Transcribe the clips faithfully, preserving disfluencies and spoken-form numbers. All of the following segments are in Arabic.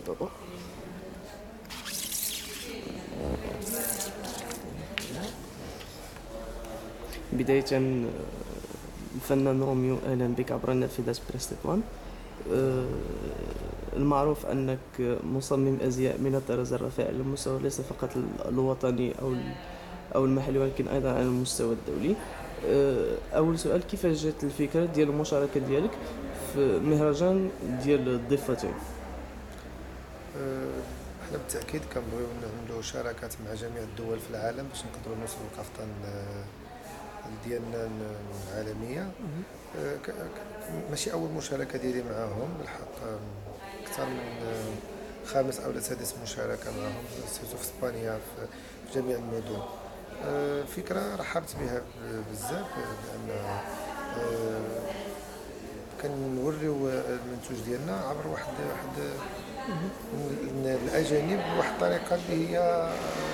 تفضل. بداية الفنان روميو، أهلا بك عبر نافذة بريس وان. المعروف أنك مصمم أزياء من الطراز الرفيع على المستوى ليس فقط الوطني أو أو المحلي ولكن أيضا على المستوى الدولي. أول سؤال، كيف جات الفكرة ديال المشاركة ديالك في مهرجان ديال الضفتين؟ احنا بالتاكيد كنبغيو نعملوا شراكات مع جميع الدول في العالم باش نقدروا نوصلوا القفطان ديالنا العالميه. ماشي اول مشاركه ديالي معاهم، بالحق اكثر من خامس او سادس مشاركه معهم، سيرتو في اسبانيا في جميع المدن. فكره رحبت بها بزاف لان كنوريو المنتوج ديالنا عبر واحد واحد الاجانب بواحد الطريقه اللي هي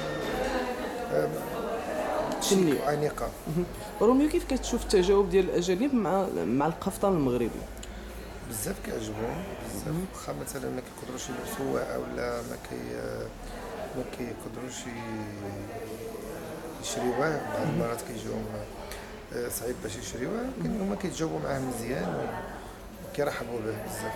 شنو انيقه. روميو، كيف كتشوف التجاوب ديال الاجانب مع مع القفطان المغربي؟ بزاف كيعجبهم بزاف، واخا مثلا ما كيقدروش يلبسوه اولا ما كي ما كيقدروش يشريوه، بعض المرات كيجيهم صعيب باش يشريوه، ولكن هما كيتجاوبوا معاه مزيان وكيرحبوا به بزاف.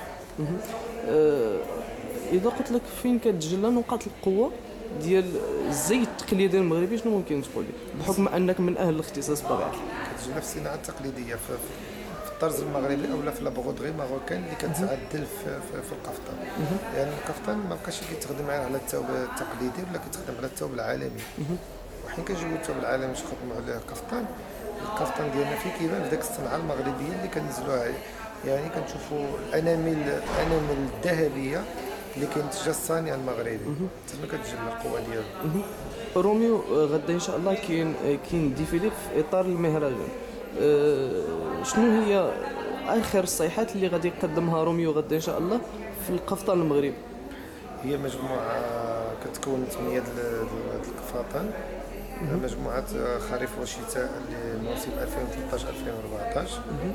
أه اذا قلت لك فين كتجلى نقاط القوه ديال الزي التقليدي المغربي، شنو ممكن تقول لي بحكم انك من اهل الاختصاص بطبيعه الحال؟ كتجلى في الصناعه التقليديه في الطرز المغربي اولا في لابغودغي ماروكان اللي كتعدل في, في, في القفطان. يعني القفطان ما بقاش كيتخدم على الثوب التقليدي ولا كيتخدم على الثوب العالمي، وحين كنجيبو الثوب العالمي باش نخدموا عليه القفطان، القفطان ديالنا فيه كيبان في داك الصنعه المغربيه اللي كنزلوها. يعني كنشوفوا الانامل الانامل الذهبيه اللي كينتجها الصانع المغربي، تما كتجي القوه ديالو. روميو، غدا ان شاء الله كاين كاين ديفيلي في اطار المهرجان. أه شنو هي اخر الصيحات اللي غادي يقدمها روميو غدا ان شاء الله في القفطان المغربي؟ هي مجموعه كتكون من ثمانيه القفطان، مجموعه خريف وشتاء لموسم ألفين وثلاثطاش ألفين وأربعطاش.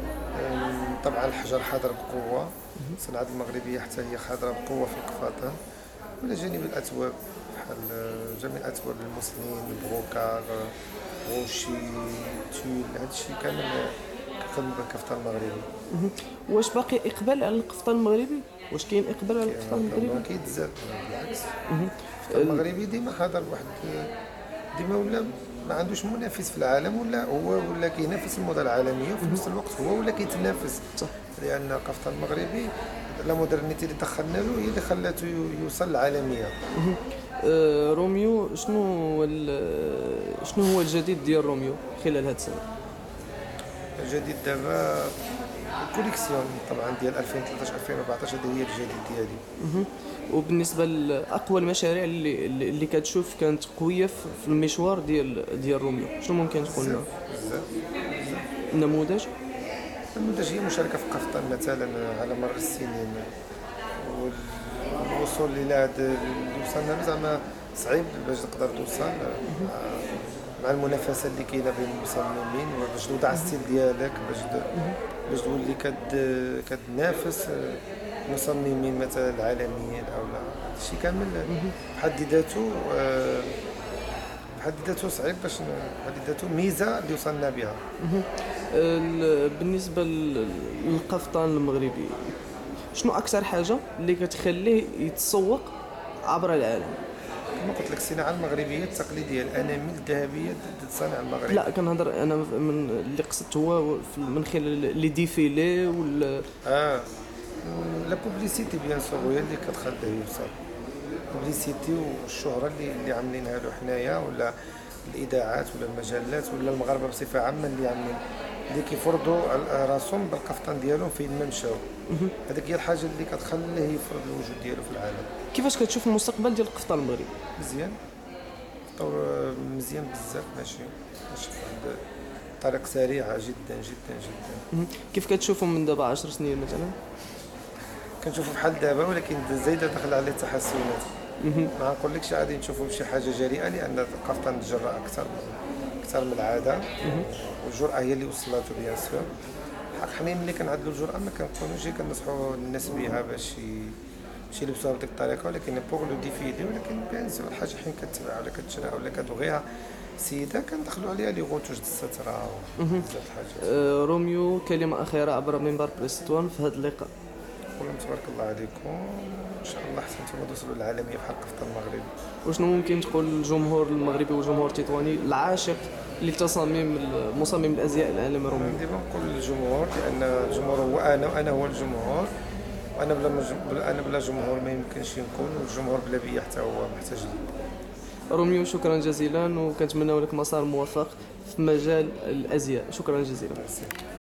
طبعا الحجر حاضر بقوه، الصناعه المغربيه حتى هي حاضره بقوه في القفطان، ولا جانب الاثواب بحال جميع الاثواب المسنين، البروكار، غوشي، تول، هادشي كامل كنخدم به القفطان المغربي. واش باقي اقبال على القفطان المغربي؟ واش كاين اقبال على القفطان المغربي؟ ما كيتزاد بالعكس. القفطان المغربي ديما حاضر واحد، ديما ولا ما عندوش منافس في العالم، ولا هو ولا كينافس الموضه العالميه، وفي نفس الوقت هو ولا كيتنافس. صح. لان القفطان المغربي لا مودرنيتي اللي دخلنا له هي اللي خلاته يوصل للعالميه. أه روميو، شنو هو شنو هو الجديد ديال روميو خلال هاد السنه؟ الجديد دابا الكوليكسيون طبعا ديال ألفين وثلاثطاش ألفين وأربعطاش، هذه هي الجديد ديالي. وبالنسبه لاقوى المشاريع اللي اللي كتشوف كانت قويه في المشوار ديال ديال روميو، شنو ممكن تقول لنا؟ بزاف بزاف نموذج النموذج هي مشاركه في قفطان مثلا على مر السنين، والوصول الى هذا اللي وصلنا زعما صعيب باش تقدر توصل مع المنافسه اللي كاينه بين المصممين، باش توضع الستيل ديالك، باش باش تولي كد كتنافس مصممين مثلا العالميين او لا. هادشي كامل بحد ذاته بحد ذاته صعيب، باش بحد ذاته ميزه اللي وصلنا بها. بالنسبه للقفطان المغربي، شنو اكثر حاجه اللي كتخليه يتسوق عبر العالم؟ كما قلت لك الصناعه المغربيه التقليديه، الانامل الذهبيه الصانع المغربي. لا كنهضر انا من اللي قصدت هو من خلال لي ديفيلي ولا اه لا بوبليسيتي بيان سور هي اللي كتخليه يوصل. بوبليسيتي والشهره اللي اللي عاملينها له حنايا، ولا الاذاعات ولا المجلات ولا المغاربه بصفه عامه اللي عاملين اللي كيفرضوا راسهم بالقفطان ديالهم فين ما مشاو. هذيك هي الحاجه اللي كتخليه يفرض الوجود ديالو في العالم. كيفاش كتشوف المستقبل ديال القفطان المغربي؟ مزيان، تطور مزيان بزاف، ماشي ماشي بواحد طريق سريعه جدا جدا جدا. كيف كتشوفهم من دابا عشر سنين مثلا؟ كنشوفوا بحال دابا، ولكن زايده داخل عليه تحسنات. ما نقولكش غادي نشوفوا شي حاجه جريئه، لان القفطان تجرأ اكثر اكثر من العاده، والجرأه هي اللي وصلته بيان سور. حق حنا ملي كنعدلوا الجرأه ما كنكونوش كنصحوا الناس بها باش ماشي يلبسوها بديك الطريقه، ولكن بوغ لو ديفيدي. ولكن بيان سور الحاجه حين كتباع ولا كتشرا ولا كتبغيها سيده كندخلوا عليها لي غوتوش د الستره بزاف الحاجات. آه، روميو، كلمة أخيرة عبر منبر بريستوان في هذا اللقاء. نقول لهم تبارك الله عليكم، ان شاء الله حسنتم توصلوا للعالميه بحق في المغرب. وشنو ممكن تقول للجمهور المغربي والجمهور التطواني العاشق لتصاميم مصمم الازياء العالمي روميو؟ ديما نقول للجمهور لان الجمهور هو انا وانا هو الجمهور، وانا بلا مج... بلا انا بلا جمهور ما يمكنش نكون، والجمهور بلا بيا حتى هو محتاج لي. روميو شكرا جزيلا، وكنتمنى لك مسار موفق في مجال الازياء. شكرا جزيلا.